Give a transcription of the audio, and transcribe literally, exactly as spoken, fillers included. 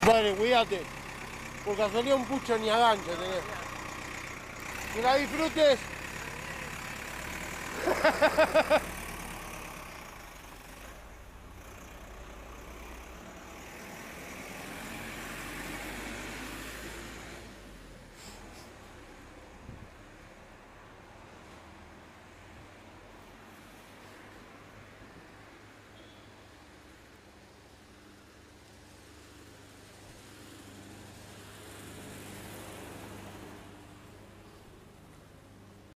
Vale, cuídate. Por casualidad un pucho ni agancha tenés. Que la disfrutes.